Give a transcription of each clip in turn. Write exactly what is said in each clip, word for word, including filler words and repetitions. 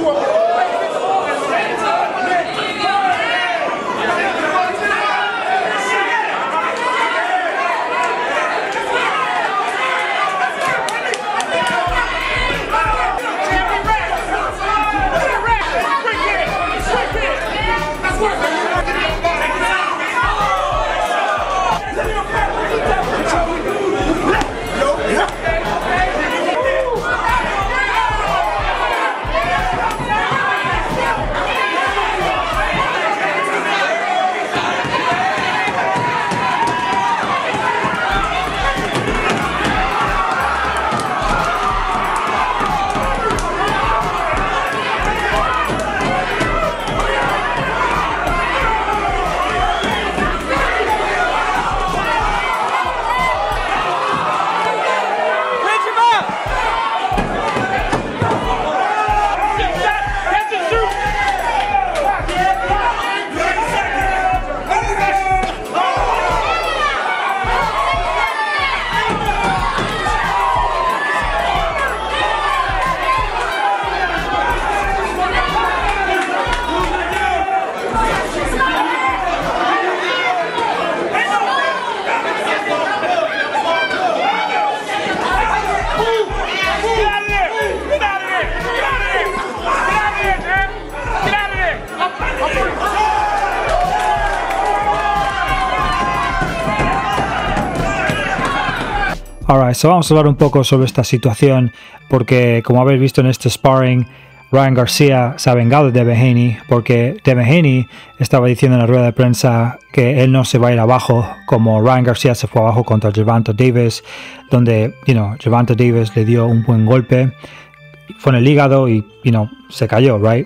Alright, so vamos a hablar un poco sobre esta situación porque, como habéis visto en este sparring, Ryan García se ha vengado de Devin Haney porque Devin Haney estaba diciendo en la rueda de prensa que él no se va a ir abajo como Ryan García se fue abajo contra Gervonta Davis, donde, you know, Gervonta Davis le dio un buen golpe, fue en el hígado y, you know, se cayó, right?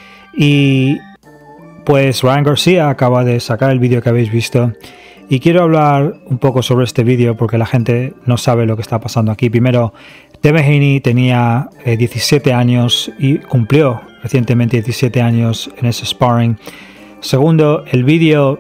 Y pues Ryan García acaba de sacar el vídeo que habéis visto. Y quiero hablar un poco sobre este vídeo porque la gente no sabe lo que está pasando aquí. Primero, Devin Haney tenía eh, diecisiete años y cumplió recientemente diecisiete años en ese sparring. Segundo, el vídeo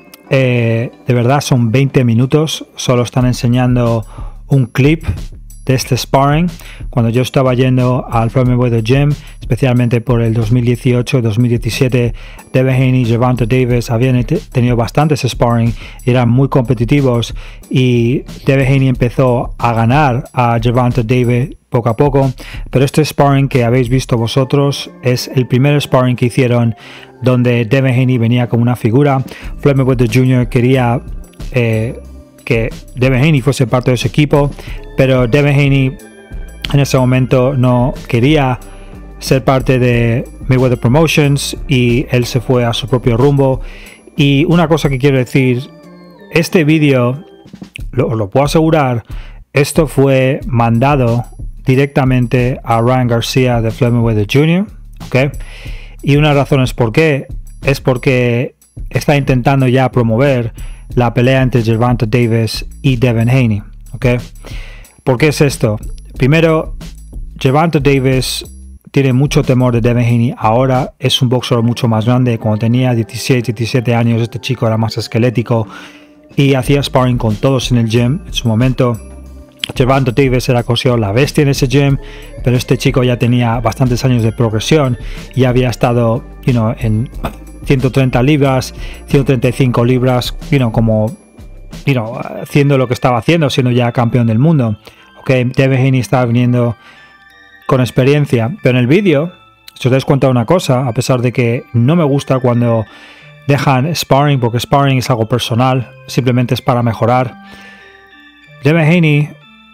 eh, de verdad son veinte minutos. Solo están enseñando un clip de este sparring. Cuando yo estaba yendo al Flying Weather Gym, especialmente por el dos mil dieciocho dos mil diecisiete, Devin Haney y Gervonta Davis habían tenido bastantes sparring y eran muy competitivos, y Devin Haney empezó a ganar a Gervonta Davis poco a poco, pero este sparring que habéis visto vosotros es el primer sparring que hicieron donde Devin Haney venía como una figura. Floyd Mayweather junior quería eh, que Devin Haney fuese parte de su equipo, pero Devin Haney en ese momento no quería ser parte de Mayweather Promotions y él se fue a su propio rumbo. Y una cosa que quiero decir, este vídeo, lo, lo puedo asegurar, esto fue mandado directamente a Ryan García de Floyd Mayweather junior, ¿ok? Y una razón es por qué, es porque está intentando ya promover la pelea entre Gervonta Davis y Devin Haney, ¿ok? ¿Por qué es esto? Primero, Gervonta Davis tiene mucho temor de Devin Haney. Ahora es un boxeador mucho más grande. Cuando tenía dieciséis, diecisiete años, este chico era más esquelético y hacía sparring con todos en el gym. En su momento, Gervonta Davis era considerado la bestia en ese gym, pero este chico ya tenía bastantes años de progresión y había estado, you know, en ciento treinta libras, ciento treinta y cinco libras, you know, como, you know, haciendo lo que estaba haciendo, siendo ya campeón del mundo. Okay, Devin Haney estaba viniendo con experiencia, pero en el vídeo, si os dais cuenta de una cosa, a pesar de que no me gusta cuando dejan sparring, porque sparring es algo personal, simplemente es para mejorar, Devin Haney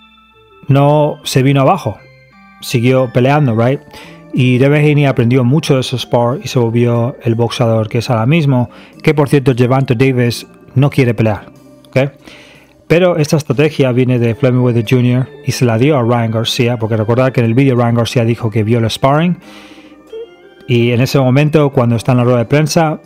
no se vino abajo, siguió peleando, right? Y Devin Haney aprendió mucho de su sport y se volvió el boxeador que es ahora mismo, que por cierto Gervonta Davis no quiere pelear, ¿ok? Pero esta estrategia viene de Floyd Mayweather junior y se la dio a Ryan García, porque recordad que en el vídeo Ryan García dijo que vio el sparring y en ese momento, cuando está en la rueda de prensa,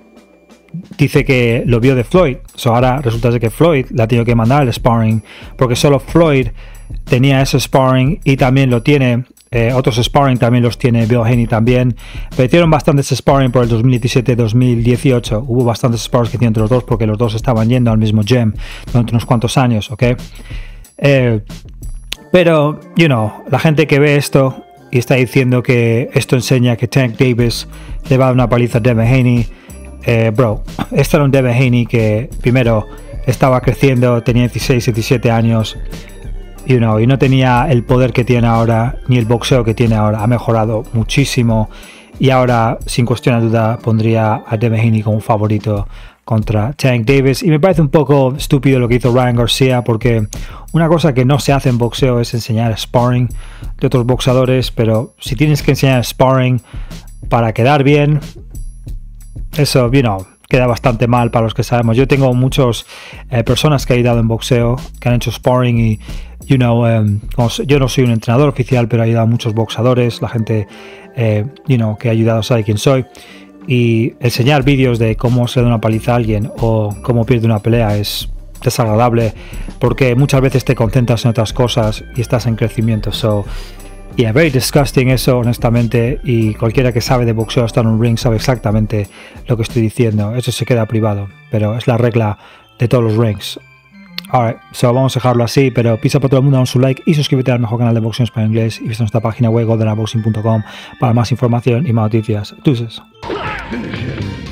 dice que lo vio de Floyd. So ahora resulta ser que Floyd le ha tenido que mandar el sparring, porque solo Floyd tenía ese sparring y también lo tiene. Eh, otros sparring también los tiene Bill Haney también. Pero hicieron bastantes sparring por el dos mil diecisiete dos mil dieciocho. Hubo bastantes sparring que hicieron entre los dos porque los dos estaban yendo al mismo gym durante unos cuantos años, ¿ok? Eh, pero, you know, la gente que ve esto y está diciendo que esto enseña que Tank Davis le va a dar una paliza a Devin Haney. Eh, bro, este era un Devin Haney que primero estaba creciendo, tenía dieciséis, diecisiete años, you know, y no tenía el poder que tiene ahora, ni el boxeo que tiene ahora. Ha mejorado muchísimo y ahora, sin cuestión de duda, pondría a Devin Haney como un favorito contra Tank Davis. Y me parece un poco estúpido lo que hizo Ryan García, porque una cosa que no se hace en boxeo es enseñar sparring de otros boxeadores, pero si tienes que enseñar sparring para quedar bien, eso, you know, queda bastante mal para los que sabemos. Yo tengo muchas eh, personas que he ayudado en boxeo, que han hecho sparring y, you know, um, yo no soy un entrenador oficial, pero he ayudado a muchos boxeadores, la gente, eh, you know, que ha ayudado sabe quién soy. Y enseñar vídeos de cómo se da una paliza a alguien o cómo pierde una pelea es desagradable, porque muchas veces te concentras en otras cosas y estás en crecimiento. So, yeah, very disgusting eso, honestamente, y cualquiera que sabe de boxeo hasta en un ring sabe exactamente lo que estoy diciendo. Eso se queda privado, pero es la regla de todos los rings. Alright, so vamos a dejarlo así, pero pisa para todo el mundo, dale su like y suscríbete al mejor canal de boxeo en español inglés y visita nuestra página web golden boxing punto com para más información y más noticias. Deuces.